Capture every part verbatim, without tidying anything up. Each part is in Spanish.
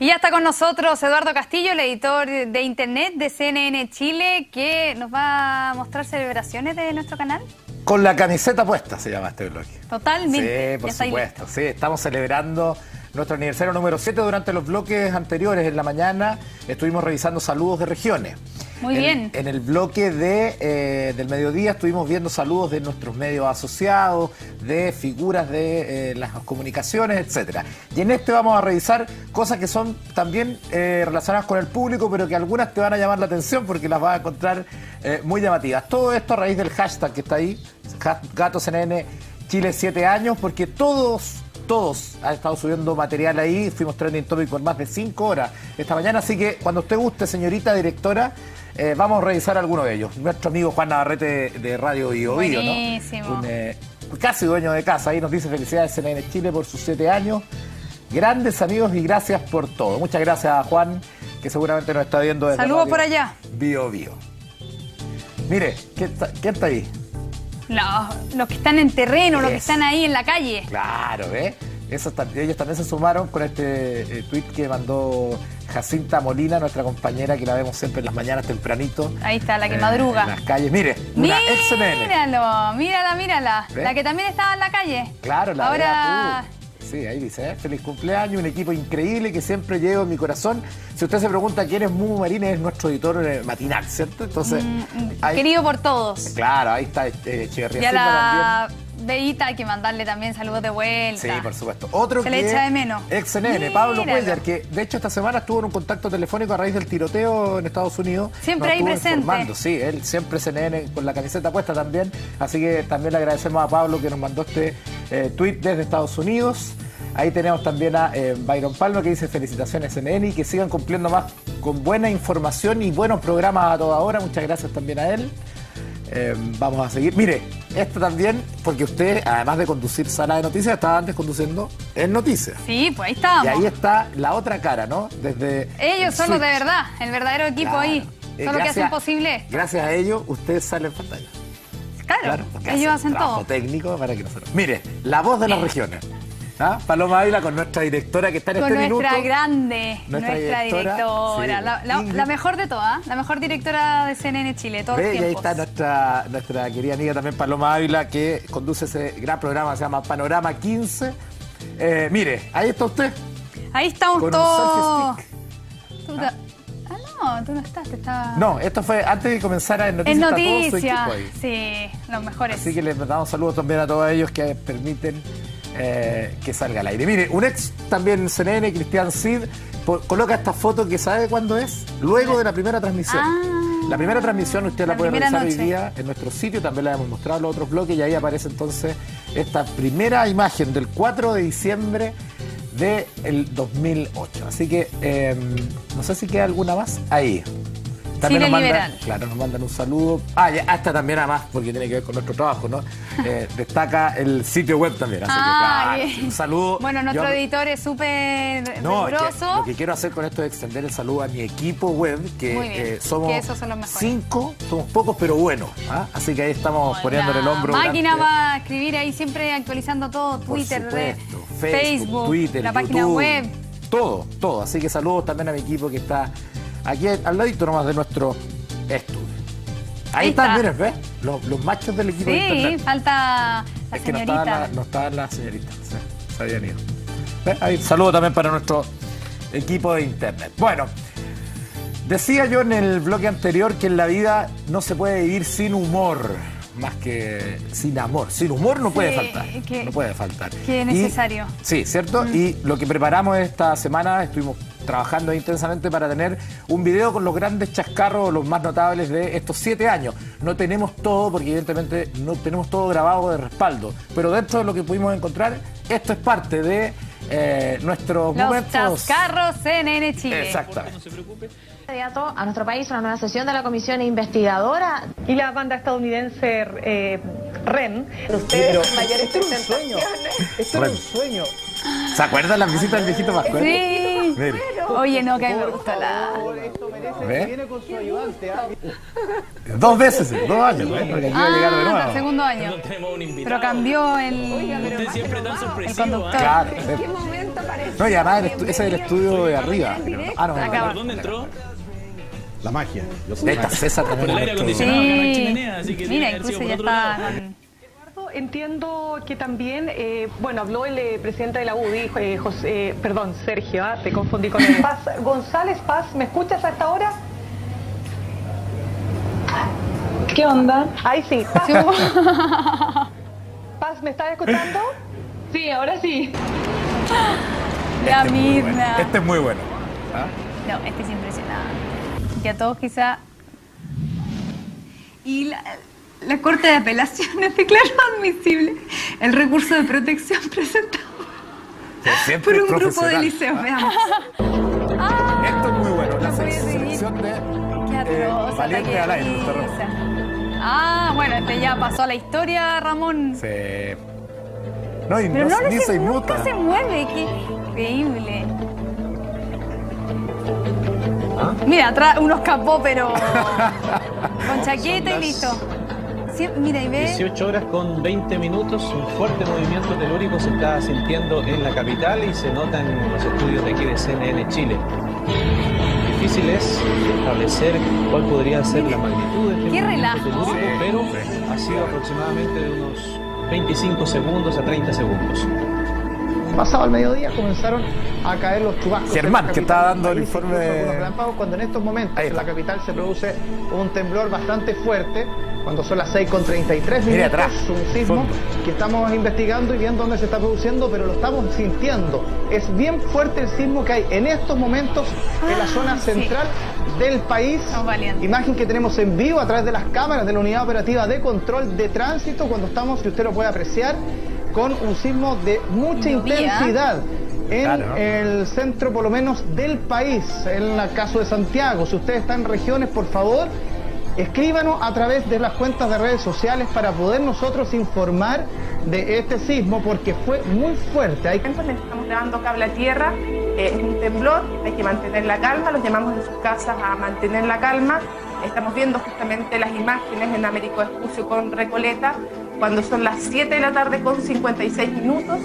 Y ya está con nosotros Eduardo Castillo, el editor de Internet de C N N Chile, que nos va a mostrar celebraciones de nuestro canal. Con la camiseta puesta se llama este bloque. Totalmente. Sí, por supuesto. Sí, estamos celebrando nuestro aniversario número siete. Durante los bloques anteriores, en la mañana, estuvimos revisando saludos de regiones. Muy en, bien. En el bloque de, eh, del mediodía estuvimos viendo saludos de nuestros medios asociados, de figuras de eh, las comunicaciones, etcétera. Y en este vamos a revisar cosas que son también eh, relacionadas con el público, pero que algunas te van a llamar la atención porque las vas a encontrar eh, muy llamativas. Todo esto a raíz del hashtag que está ahí, GatoCNN Chile siete años, porque todos... Todos han estado subiendo material ahí, fuimos trending topic por más de cinco horas esta mañana, así que cuando usted guste, señorita directora, eh, vamos a revisar alguno de ellos. Nuestro amigo Juan Navarrete de, de Radio Bio Bio, ¿no? Buenísimo. Un, eh, casi dueño de casa, ahí nos dice felicidades C N N Chile por sus siete años. Grandes amigos y gracias por todo. Muchas gracias a Juan, que seguramente nos está viendo desde Saludos Radio por allá. Bio Bio. Mire, ¿quién está, quién está ahí? Los, los que están en terreno, los que están ahí en la calle. Claro, ¿ves? Eso, ellos también se sumaron con este eh, tweet que mandó Jacinta Molina, nuestra compañera, que la vemos siempre en las mañanas tempranito. Ahí está, la que eh, madruga. En las calles. Mire, una ex C N N. Míralo, mírala, mírala. ¿Ves? La que también estaba en la calle. Claro, la Ahora... Sí, ahí dice, ¿eh? Feliz cumpleaños, un equipo increíble que siempre llevo en mi corazón. Si usted se pregunta quién es Mumu Marín, es nuestro editor eh, matinal, ¿cierto? Entonces, mm, ahí, querido por todos. Claro, ahí está eh, Echeverría Y a Silva la también. Beita hay que mandarle también saludos de vuelta. Sí, por supuesto. Otro se que le echa de menos. Ex C N N, Pablo Cuellar, que de hecho esta semana estuvo en un contacto telefónico a raíz del tiroteo en Estados Unidos. Siempre ahí presente. Informando. Sí, él siempre C N N con la camiseta puesta también. Así que también le agradecemos a Pablo que nos mandó este eh, tweet desde Estados Unidos. Ahí tenemos también a eh, Byron Palma, que dice felicitaciones C N N y que sigan cumpliendo más con buena información y buenos programas a toda hora. Muchas gracias también a él. Eh, vamos a seguir. Mire, esto también, porque usted, además de conducir Sala de Noticias, estaba antes conduciendo En Noticias. Sí, pues ahí estábamos. Y ahí está la otra cara, ¿no? Desde ellos son los de verdad, el verdadero equipo claro. ahí. Son eh, los que hacen posible. Gracias a ellos, usted sale en pantalla. Claro, claro ellos hacen, hacen todo. Técnico para que nosotros. Mire, la voz de las regiones. ¿Ah? Paloma Ávila con nuestra directora que está en con este nuestra minuto. grande, nuestra, nuestra directora, directora sí, la, la, la mejor de todas, la mejor directora de C N N Chile, todos los tiempos. Y ahí está nuestra, nuestra querida amiga también Paloma Ávila, que conduce ese gran programa, se llama Panorama quince. Eh, mire, ahí está usted. Ahí estamos con todos. Un ¿Ah? ah, no, tú no estás, te estaba... No, esto fue antes de comenzar en Noticias. En Noticias, sí, los mejores. Así que les damos saludos también a todos ellos que permiten Eh, que salga al aire. Mire, un ex también C N N, Cristian Cid, por, coloca esta foto que sabe cuándo es, luego de la primera transmisión. Ah, la primera transmisión usted la, la puede revisar noche. hoy día en nuestro sitio, también la hemos mostrado en los otros bloques y ahí aparece entonces esta primera imagen del cuatro de diciembre del dos mil ocho. Así que eh, no sé si queda alguna más ahí. También Chile nos mandan, liberal. Claro, nos mandan un saludo. Ah, ya, hasta también además, porque tiene que ver con nuestro trabajo, ¿no? Eh, destaca el sitio web también. Así ah, que, claro, un saludo. Bueno, nuestro Yo, editor es súper no, riguroso. Es que, lo que quiero hacer con esto es extender el saludo a mi equipo web, que eh, somos que esos son los mejores. cinco, somos pocos pero buenos. ¿ah? Así que ahí estamos oh, poniéndole el hombro. Máquina durante... va a escribir ahí siempre actualizando todo, Twitter, supuesto, Facebook, Facebook, Twitter, la YouTube, página web. Todo, todo. Así que saludos también a mi equipo que está aquí al ladito nomás de nuestro estudio. Ahí, Ahí están, está. miren, ¿ves? Los, los machos del equipo sí, de Internet. Sí, falta la es que señorita. no estaban las no estaba la señoritas, sí, se habían ido. ¿Ves? Ahí, saludo también para nuestro equipo de Internet. Bueno, decía yo en el bloque anterior que en la vida no se puede vivir sin humor, más que sin amor. Sin humor no sí, puede faltar. Que, no puede faltar. Que es necesario. Y, sí, ¿cierto? Mm. Y lo que preparamos esta semana, estuvimos trabajando intensamente para tener un video con los grandes chascarros, los más notables de estos siete años. No tenemos todo, porque evidentemente no tenemos todo grabado de respaldo, pero dentro de lo que pudimos encontrar, esto es parte de eh, nuestros los momentos... Los chascarros C N N Chile. Exactamente. No se preocupe. A nuestro país una nueva sesión de la comisión investigadora. Y la banda estadounidense eh, REN. Ustedes son mayores esto era un sueño. Esto era un sueño. ¿Se acuerdan las visitas del viejito Pascual? Sí. Mire. Oye, no, que a mí me gusta la... ¿Ve? Dos veces, dos años, ¿eh? Porque aquí va a llegar de Ah, nuevo. hasta el segundo año. No tenemos un invitado. Pero cambió el, Usted siempre tan el sorpresivo. conductor. Claro. ¿En qué momento apareció? No, y además el estu- ese es el estudio de arriba. Ah, no, Acá. ¿Por dónde entró? La magia. Yo soy de esta César Por también. el aire nuestro- acondicionado. acá no hay Sí. chimenea, así que tiene Mira, que haber sido incluso por ya otro está lado. con... Entiendo que también, eh, bueno, habló el eh, presidente de la U, dijo, eh, José, eh, perdón, Sergio, ¿ah? Te confundí con él. Paz, González Paz, ¿me escuchas a esta hora? ¿Qué onda? Ahí sí. Paz, Paz, ¿me estás escuchando? Sí, ahora sí. La Este es muy bueno. Mirna. Este es muy bueno. ¿Ah? No, este es impresionante. Que a todos quizá... Y la, la Corte de Apelaciones declaró admisible el recurso de protección presentado Siempre por un grupo de profesional. liceos. ¿Ah? Veamos. Esto es muy bueno. La No voy a seguir. selección de Qué eh, atroz, Valiente ataque al aire. de Doctor Ramón. risa. Ah, bueno, este ya pasó a la historia, Ramón. Sí. No, y Pero no, no, ni le se se, inmuta. nunca se mueve, qué increíble. Mira, atrás unos capó, pero con chaqueta y listo. Sí, mira, y ve. dieciocho horas con veinte minutos, un fuerte movimiento telúrico se está sintiendo en la capital y se nota en los estudios de aquí de C N N Chile. Difícil es establecer cuál podría ser la magnitud de este Qué movimiento relajo. telúrico, pero ha sido aproximadamente de unos veinticinco segundos a treinta segundos. Pasado al mediodía comenzaron a caer los chubascos. Germán, en la que capital estaba del dando el país, informe incluso de- algunos relámpagos, cuando en estos momentos Ahí en la está. capital se produce un temblor bastante fuerte, cuando son las seis con treinta y tres Mire minutos, atrás, un sismo fondo. que estamos investigando y viendo dónde se está produciendo, pero lo estamos sintiendo. Es bien fuerte el sismo que hay en estos momentos en la zona Ah, sí. central del país. Son valientes. Imagen que tenemos en vivo a través de las cámaras de la Unidad Operativa de Control de Tránsito, cuando estamos, si usted lo puede apreciar, con un sismo de mucha Llovía. intensidad en Claro, ¿no? el centro, por lo menos, del país, en el caso de Santiago. Si usted está en regiones, por favor, escríbanos a través de las cuentas de redes sociales para poder nosotros informar de este sismo, porque fue muy fuerte. Hay... Estamos grabando cable a tierra, eh, es un temblor, hay que mantener la calma, los llamamos en sus casas a mantener la calma. Estamos viendo justamente las imágenes en Américo Vespucio con Recoleta, cuando son las siete de la tarde con cincuenta y seis minutos.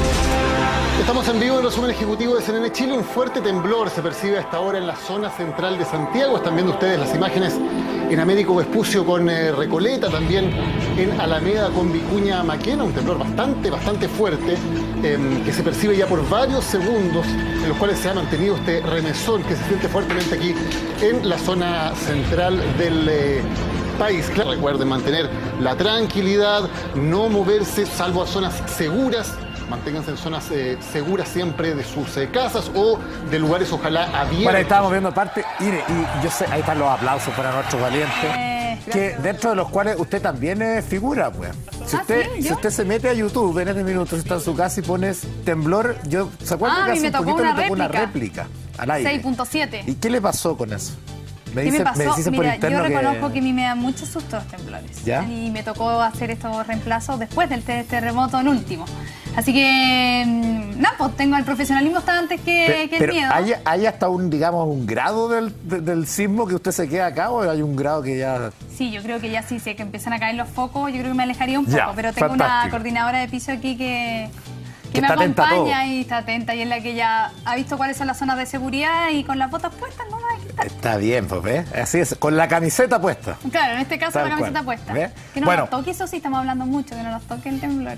Estamos en vivo en el resumen ejecutivo de C N N Chile. Un fuerte temblor se percibe hasta ahora en la zona central de Santiago. Están viendo ustedes las imágenes en Américo Vespucio con eh, Recoleta, también en Alameda con Vicuña Maquena. Un temblor bastante, bastante fuerte eh, que se percibe ya por varios segundos, en los cuales se ha mantenido este remesón que se siente fuertemente aquí en la zona central del eh, país. Claro, recuerden mantener la tranquilidad, no moverse salvo a zonas seguras. Manténganse en zonas eh, seguras siempre de sus eh, casas o de lugares ojalá abiertos. Bueno, ahí estábamos viendo parte, mire, y yo sé, ahí están los aplausos para nuestros valientes, Eh, que dentro de los cuales usted también es figura, pues. Si Ah, usted, ¿sí? si ¿Yo? usted se mete a YouTube en este minuto, está en su casa y pones temblor, yo, ¿se acuerdan Ah, que a mí hace me un tocó poquito una le tocó una réplica. réplica al aire? seis punto siete. ¿Y qué le pasó con eso? Me ¿Qué dicen, me pasó? dicen por Mira, interno yo que- reconozco que... a mí me da mucho susto los temblores. ¿Ya? Y me tocó hacer estos reemplazos después del te- terremoto, el último. Así que, mm, no, pues tengo el profesionalismo hasta antes que, Pe- que el pero miedo. ¿hay, hay hasta un, digamos, un grado del, de- del sismo que usted se queda acá o hay un grado que ya... Sí, yo creo que ya sí, sé que empiezan a caer los focos, yo creo que me alejaría un poco. Ya, pero tengo una fantástico. coordinadora de piso aquí que, que, Que me está atenta a acompaña todo. y está atenta y es la que ya ha visto cuáles son las zonas de seguridad y con las botas puestas no hay que estar. Está bien, pues, ¿ves? Así es, con la camiseta puesta. Claro, en este caso Tal la camiseta cual. puesta. ¿Ve? Que no Bueno. nos toque, eso sí, estamos hablando mucho, que no nos toque el temblor.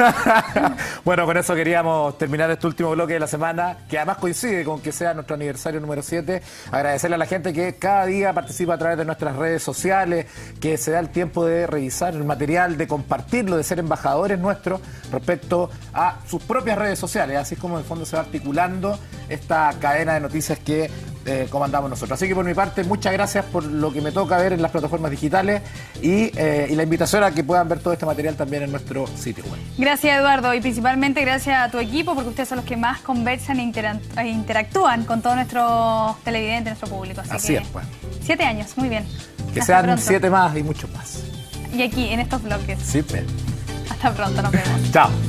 Bueno, con eso queríamos terminar este último bloque de la semana, que además coincide con que sea nuestro aniversario número siete. Agradecerle a la gente que cada día participa a través de nuestras redes sociales, que se da el tiempo de revisar el material, de compartirlo, de ser embajadores nuestros respecto a sus propias redes sociales. Así es como en el fondo se va articulando esta cadena de noticias que eh, comandamos nosotros. Así que por mi parte, muchas gracias por lo que me toca ver en las plataformas digitales y, eh, y la invitación a que puedan ver todo este material también en nuestro sitio web. Gracias, Eduardo, y principalmente gracias a tu equipo, porque ustedes son los que más conversan e intera- e interactúan con todos nuestros televidentes, nuestro público. Así, Así que, es, pues. Siete años, muy bien. Que Hasta sean pronto. siete más y muchos más. Y aquí, en estos bloques. Sí, pues. Hasta pronto, nos vemos. Chao.